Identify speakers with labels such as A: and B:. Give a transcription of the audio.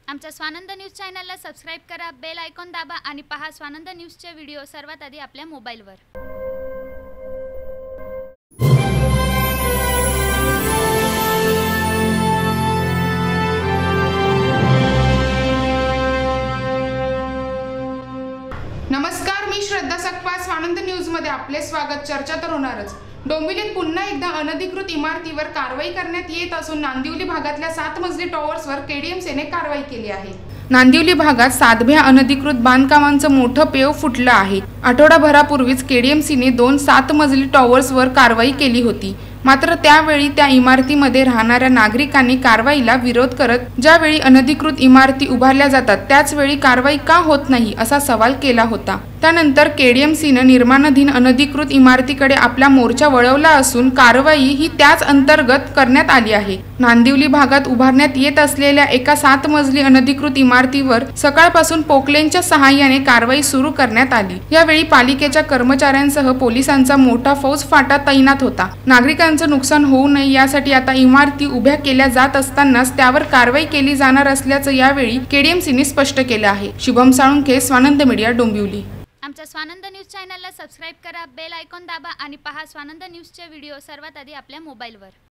A: आमच्या स्वानंद न्यूज चॅनलला सबस्क्राइब करा, बेल आयकॉन दाबा आणि पहा स्वानंद न्यूजचे व्हिडिओ सर्वात आधी आपल्या मोबाईलवर।
B: नमस्कार, मी श्रद्धा सकपाळ, स्वानंद न्यूज मध्ये आपले स्वागत। चर्चा तर होणारच। डोंबिवलीत पुन्हा एकदा अनधिकृत इमारतीवर कारवाई करण्यात येत असून नांदिवली भागातल्या 7 मजली टॉवर्सवर केडीएमसीने कारवाई केली आहे। नांदिवली भागात सातभ्या अनधिकृत बांधकामांचं मोठं पेव फुटलं आहे। आठवडाभरापूर्वीच केडीएमसीने 2 7 मजली टॉवर्सवर कारवाई केली होती। मात्र त्यावेळी त्या इमारतीमध्ये राहणाऱ्या नागरिकांनी कारवाईला विरोध करत ज्यावेळी अनधिकृत इमारती उभारल्या जातात त्याच वेळी कारवाई का होत नाही असा सवाल केला होता। त्यानंतर केडीएमसीने निर्माणाधीन अनधिकृत इमारतीकडे आपला मोर्चा वळवला असून कारवाई ही त्याच अंतर्गत करण्यात आली आहे। नांदिवली भागात उभारण्यात येत असलेल्या एका 7 मजली अनधिकृत इमारतीवर सकाळपासून पोकलेनच्या सहाय्याने कारवाई सुरू करण्यात आली। यावेळी पालिकेच्या कर्मचाऱ्यांसह पोलिसांचा मोठा फौजफाटा तैनात होता। नागरिकांचं नुकसान होऊ नये यासाठी आता इमारती उभ्या केल्या जात असतानाच त्यावर कारवाई केली जाणार असल्याचं यावेळी केडीएमसीने स्पष्ट केलं आहे। शुभम साळुंखे, स्वानंद मीडिया, डोंबिवली।
A: आमच्या स्वानंद न्यूज चॅनलला सबस्क्राइब करा, बेल आयकॉन दाबा आणि पहा स्वानंद न्यूजचे व्हिडिओ सर्वात आधी आपल्या मोबाईलवर।